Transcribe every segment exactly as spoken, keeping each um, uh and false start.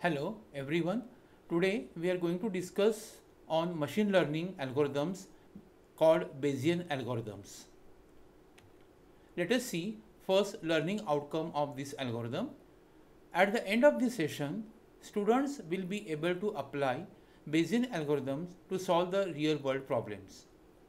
Hello everyone. Today we are going to discuss on machine learning algorithms called Bayesian algorithms. Let us see first learning outcome of this algorithm. At the end of this session, students will be able to apply Bayesian algorithms to solve the real world problems.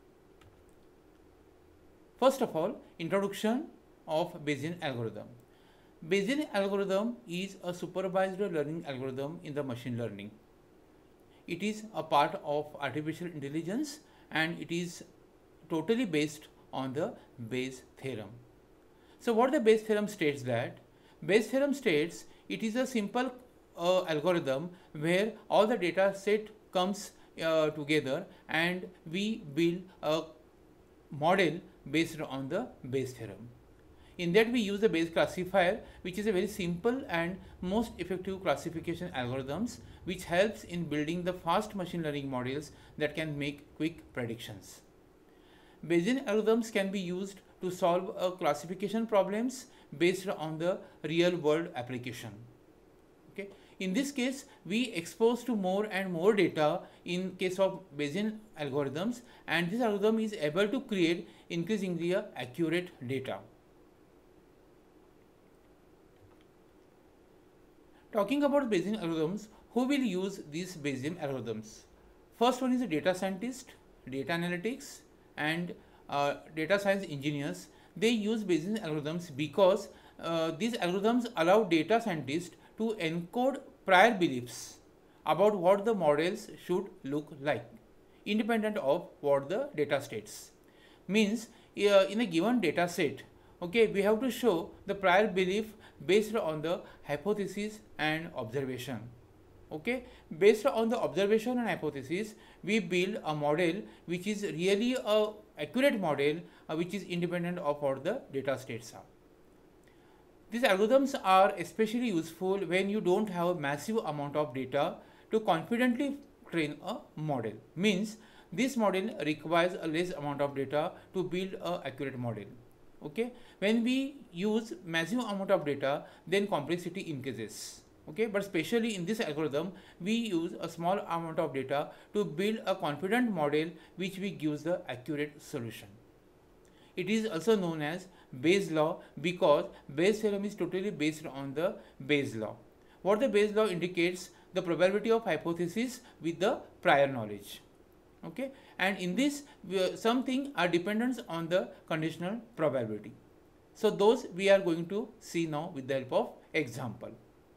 First of all, introduction of Bayesian algorithm. Bayesian algorithm is a supervised learning algorithm in the machine learning. It is a part of artificial intelligence and it is totally based on the Bayes theorem. So what the Bayes theorem states that? Bayes theorem states it is a simple uh, algorithm where all the data set comes uh, together and we build a model based on the Bayes theorem. In that we use the Bayes classifier, which is a very simple and most effective classification algorithms which helps in building the fast machine learning models that can make quick predictions. Bayesian algorithms can be used to solve uh, classification problems based on the real world application. Okay. In this case, we expose to more and more data in case of Bayesian algorithms, and this algorithm is able to create increasingly accurate data. Talking about Bayesian algorithms, who will use these Bayesian algorithms? First one is a data scientist, data analytics, and uh, data science engineers. They use Bayesian algorithms because uh, these algorithms allow data scientists to encode prior beliefs about what the models should look like, independent of what the data states. Means uh, in a given data set, okay, we have to show the prior belief based on the hypothesis and observation. Okay, based on the observation and hypothesis, we build a model which is really a accurate model uh, which is independent of what the data states are. These algorithms are especially useful when you don't have a massive amount of data to confidently train a model. Means this model requires a less amount of data to build a accurate model. Okay, when we use massive amount of data, then complexity increases. Okay, but especially in this algorithm, we use a small amount of data to build a confident model which we gives the accurate solution. It is also known as Bayes law because Bayes theorem is totally based on the Bayes law. What the Bayes law indicates? The probability of hypothesis with the prior knowledge. Okay, and in this we, something are dependent on the conditional probability. So those we are going to see now with the help of example.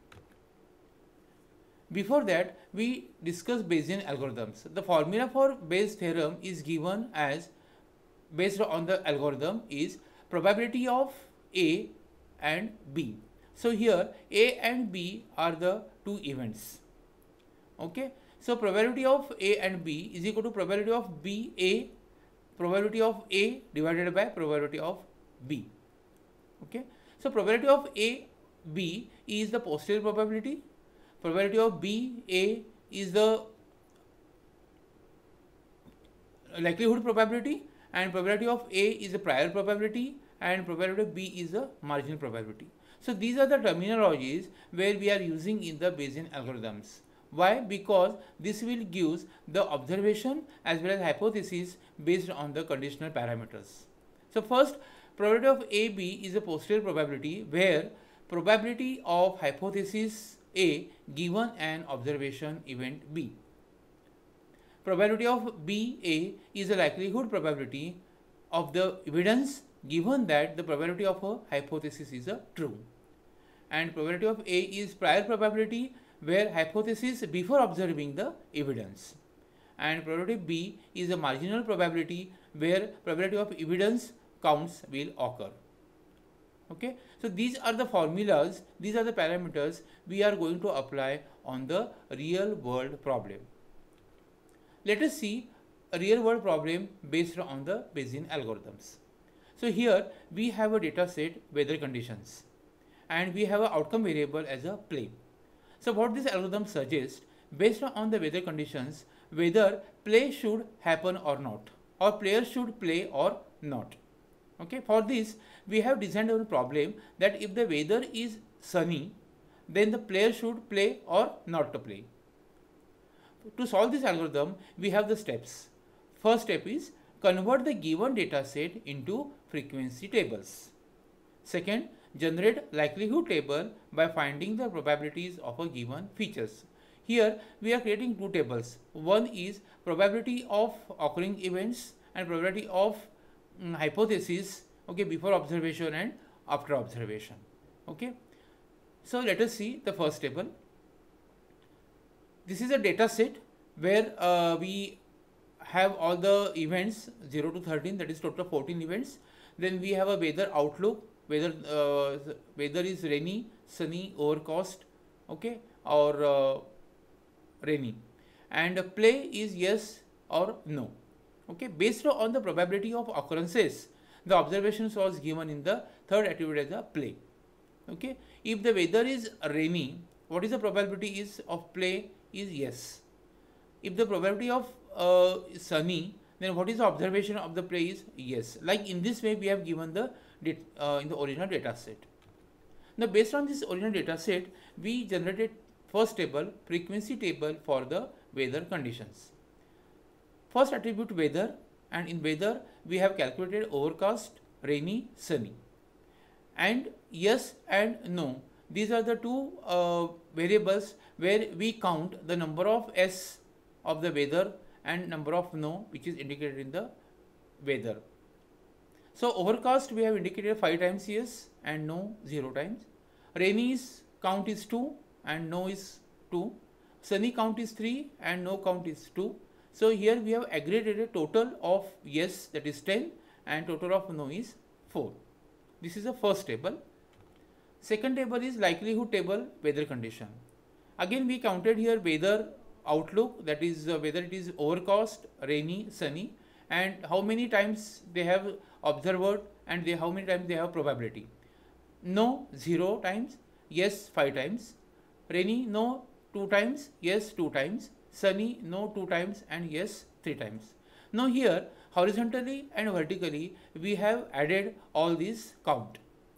Before that, we discuss Bayesian algorithms. The formula for Bayes theorem is given as, based on the algorithm, is probability of A and B. So here A and B are the two events. Okay. So probability of A and B is equal to probability of B A, probability of A divided by probability of B. Okay. So probability of A B is the posterior probability, probability of B A is the likelihood probability, and probability of A is the prior probability, and probability of B is the marginal probability. So these are the terminologies where we are using in the Bayesian algorithms. Why? Because this will give the observation as well as hypothesis based on the conditional parameters. So first, probability of A B is a posterior probability where probability of hypothesis A given an observation event B. Probability of B A is a likelihood probability of the evidence given that the probability of a hypothesis is a true. And probability of A is prior probability where hypothesis before observing the evidence, and probability B is a marginal probability where probability of evidence counts will occur. Okay, so these are the formulas, these are the parameters we are going to apply on the real world problem. Let us see a real world problem based on the Bayesian algorithms. So here we have a data set, weather conditions, and we have an outcome variable as a play. So what this algorithm suggests, based on the weather conditions, whether play should happen or not, or players should play or not. Okay, for this we have designed a problem that if the weather is sunny, then the player should play or not to play. To solve this algorithm, we have the steps. First step is convert the given data set into frequency tables. Second, generate likelihood table by finding the probabilities of a given features. Here we are creating two tables. One is probability of occurring events and probability of um, hypothesis, okay, before observation and after observation. Okay. So let us see the first table. This is a data set where uh, we have all the events zero to thirteen, that is total fourteen events. Then we have a weather outlook, whether uh, weather is rainy, sunny, overcast, okay, or uh, rainy, and play is yes or no. Okay, based on the probability of occurrences, the observations was given in the third attribute as a play. Okay, if the weather is rainy, what is the probability is of play is yes. If the probability of uh, sunny, then what is the observation of the play is yes. Like in this way we have given the uh, in the original data set. Now based on this original data set, we generated first table, frequency table for the weather conditions. First attribute weather, and in weather we have calculated overcast, rainy, sunny, and yes and no. These are the two uh, variables where we count the number of S of the weather and number of no, which is indicated in the weather. So overcast we have indicated five times yes and no zero times. Rainy's count is two and no is two. Sunny count is three and no count is two. So here we have aggregated a total of yes, that is ten, and total of no is four. This is the first table. Second table is likelihood table, weather condition. Again we counted here weather outlook, that is uh, whether it is overcast, rainy, sunny, and how many times they have observed, and they how many times they have probability. No zero times, yes five times, rainy no two times, yes two times, sunny no two times, and yes three times. Now here horizontally and vertically we have added all these count,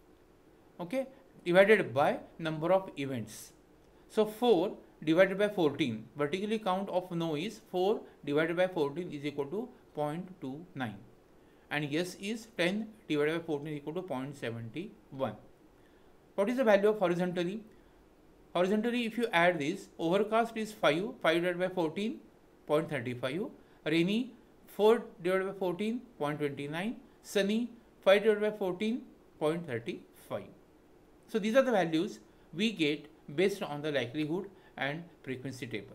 okay, divided by number of events. So four divided by fourteen, vertically count of no is four divided by fourteen is equal to zero point two nine, and yes is ten divided by fourteen is equal to zero point seven one. What is the value of horizontally? Horizontally if you add this, overcast is five, five divided by fourteen, zero point three five, rainy four divided by fourteen, zero point two nine, sunny five divided by fourteen, zero point three five. So these are the values we get based on the likelihood and frequency table.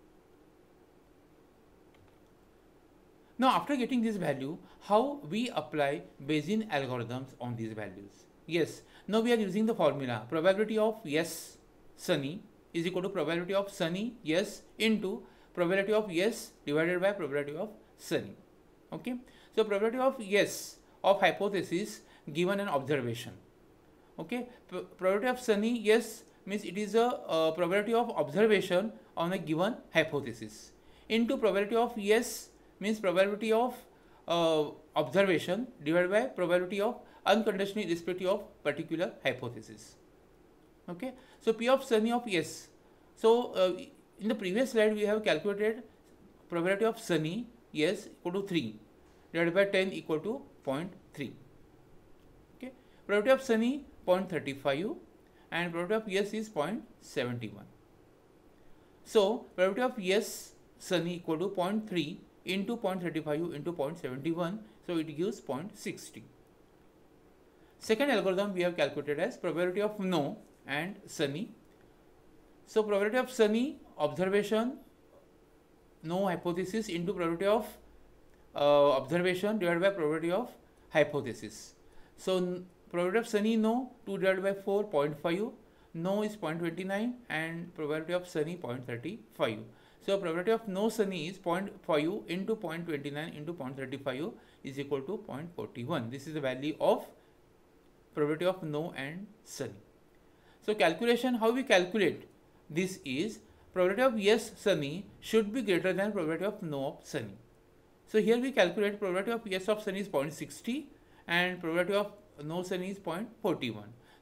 Now after getting this value, how we apply Bayesian algorithms on these values? Yes, now we are using the formula probability of yes sunny is equal to probability of sunny yes into probability of yes divided by probability of sunny. Okay, so probability of yes of hypothesis given an observation. Okay, P probability of sunny yes means it is a uh, probability of observation on a given hypothesis, into probability of yes means probability of uh, observation divided by probability of unconditional irrespective of particular hypothesis. Okay, so P of sunny of yes. So uh, in the previous slide we have calculated probability of sunny yes equal to three divided by ten equal to zero point three. Okay, probability of sunny zero point three five and probability of yes is zero point seven one. So probability of yes sunny equal to zero point three into zero point three five into zero point seven one, so it gives zero point six zero. Second algorithm we have calculated as probability of no and sunny. So probability of sunny observation no hypothesis into probability of uh, observation divided by probability of hypothesis. So probability of sunny no two divided by four, zero point five, no is zero point two nine, and probability of sunny zero point three five. So probability of no sunny is zero point five into zero point two nine into zero point three five is equal to zero point four one. This is the value of probability of no and sunny. So calculation, how we calculate this is probability of yes sunny should be greater than probability of no of sunny. So here we calculate probability of yes of sunny is zero point six zero and probability of no sunny is zero point four one.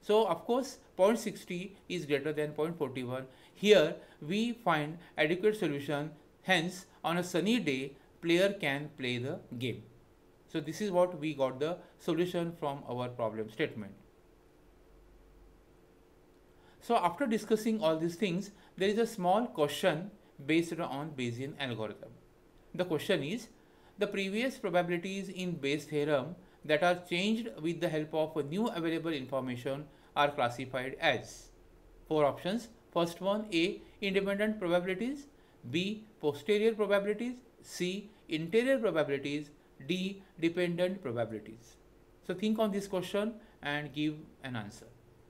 So of course zero point six zero is greater than zero point four one. Here we find adequate solution. Hence on a sunny day player can play the game. So this is what we got the solution from our problem statement. So after discussing all these things, there is a small question based on Bayesian algorithm. The question is, the previous probabilities in Bayes theorem that are changed with the help of new available information are classified as. Four options. First one, A, independent probabilities, B, posterior probabilities, C, interior probabilities, D, dependent probabilities. So think on this question and give an answer.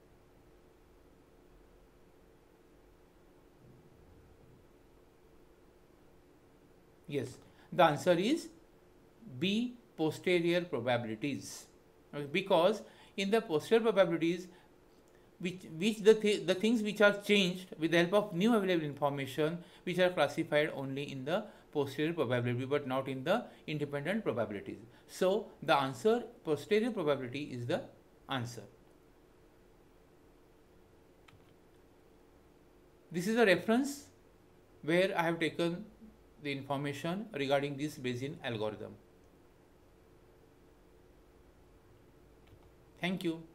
Yes, the answer is B, posterior probabilities. Okay, because in the posterior probabilities, which, which the, th the things which are changed with the help of new available information, which are classified only in the posterior probability but not in the independent probabilities. So the answer, posterior probability, is the answer. This is a reference where I have taken the information regarding this Bayesian algorithm. Thank you.